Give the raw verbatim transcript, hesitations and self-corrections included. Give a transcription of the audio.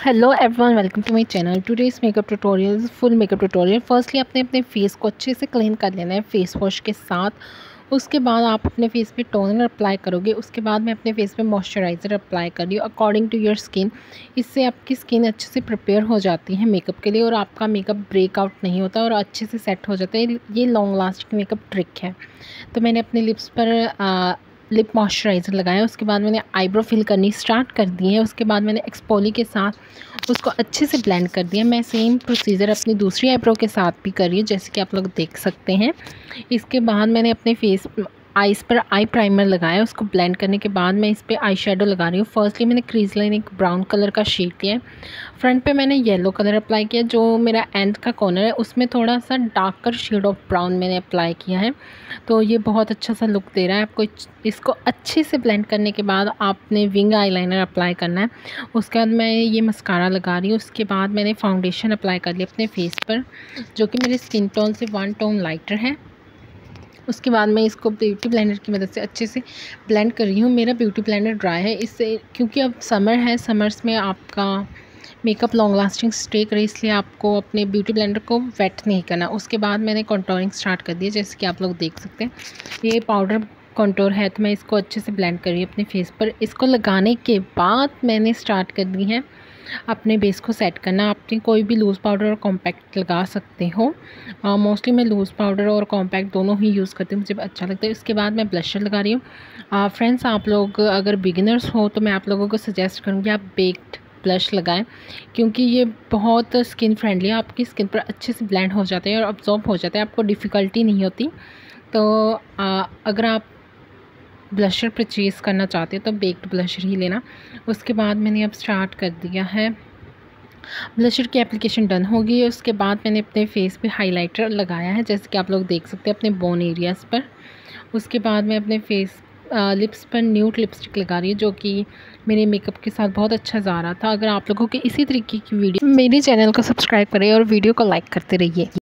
Hello everyone, welcome to my channel. Today's makeup tutorial, full makeup tutorial. Firstly आपने अपने face को अच्छे से क्लीन कर लेना है फेस वॉश के साथ। उसके बाद आप अपने फेस पे टोनर अप्लाई करोगे। उसके बाद मैं अपने फेस पे मॉइस्चराइज़र अप्लाई कर रही हूँ अकॉर्डिंग टू योर स्किन। इससे आपकी स्किन अच्छे से प्रिपेयर हो जाती है मेकअप के लिए और आपका मेकअप ब्रेकआउट नहीं होता और अच्छे से सेट हो जाता है। ये लॉन्ग लास्टिंग मेकअप ट्रिक है। तो मैंने अपने लिप्स पर आ, लिप मॉइस्चराइज़र लगाया। उसके बाद मैंने आईब्रो फिल करनी स्टार्ट कर दी है। उसके बाद मैंने एक्सपोली के साथ उसको अच्छे से ब्लेंड कर दिया। मैं सेम प्रोसीजर अपनी दूसरी आईब्रो के साथ भी कर रही हूँ, जैसे कि आप लोग देख सकते हैं। इसके बाद मैंने अपने फेस आइज़ पर आई प्राइमर लगाया। उसको ब्लेंड करने के बाद मैं इस पर आई शेडो लगा रही हूँ। फर्स्टली मैंने क्रीज लाइन एक ब्राउन कलर का शेड लिया है। फ्रंट पे मैंने येलो कलर अप्लाई किया। जो मेरा एंड का कॉर्नर है उसमें थोड़ा सा डार्कर शेड ऑफ ब्राउन मैंने अप्लाई किया है। तो ये बहुत अच्छा सा लुक दे रहा है आपको। इसको अच्छे से ब्लेंड करने के बाद आपने विंग आईलाइनर अप्लाई करना है। उसके बाद मैं ये मस्कारा लगा रही हूँ। उसके बाद मैंने फाउंडेशन अप्लाई कर लिया अपने फेस पर, जो कि मेरे स्किन टोन से वन टोन लाइटर है। उसके बाद मैं इसको ब्यूटी ब्लेंडर की मदद से अच्छे से ब्लेंड कर रही हूँ। मेरा ब्यूटी ब्लेंडर ड्राई है, इससे क्योंकि अब समर है, समर्स में आपका मेकअप लॉन्ग लास्टिंग स्टे करे, इसलिए आपको अपने ब्यूटी ब्लेंडर को वेट नहीं करना। उसके बाद मैंने कॉन्टोरिंग स्टार्ट कर दिया, जैसे कि आप लोग देख सकते हैं। ये पाउडर कॉन्टोर है, तो मैं इसको अच्छे से ब्लेंड कर रही हूँ अपने फेस पर। इसको लगाने के बाद मैंने स्टार्ट कर दी है अपने बेस को सेट करना। आपने कोई भी लूज़ पाउडर और कॉम्पैक्ट लगा सकते हो। मोस्टली मैं लूज़ पाउडर और कॉम्पैक्ट दोनों ही यूज़ करती हूँ, मुझे अच्छा लगता है। इसके बाद मैं ब्लशर लगा रही हूँ। फ्रेंड्स, आप लोग अगर बिगिनर्स हो तो मैं आप लोगों को सजेस्ट करूँगी आप बेक्ड ब्लश लगाएं, क्योंकि ये बहुत स्किन फ्रेंडली है। आपकी स्किन पर अच्छे से ब्लेंड हो जाते हैं और अब्जॉर्ब हो जाते हैं, आपको डिफ़िकल्टी नहीं होती। तो आ, अगर आप ब्लशर परचेज़ करना चाहते हो तो बेक्ड ब्लशर ही लेना। उसके बाद मैंने अब स्टार्ट कर दिया है, ब्लशर की एप्लीकेशन डन हो गई है। उसके बाद मैंने अपने फेस पे हाइलाइटर लगाया है, जैसे कि आप लोग देख सकते हैं अपने बोन एरियाज़ पर। उसके बाद मैं अपने फेस लिप्स पर न्यूड लिपस्टिक लगा रही हूँ, जो कि मेरे मेकअप के साथ बहुत अच्छा जा रहा था। अगर आप लोगों के इसी तरीके की वीडियो, मेरे चैनल को सब्सक्राइब करें और वीडियो को लाइक करते रहिए।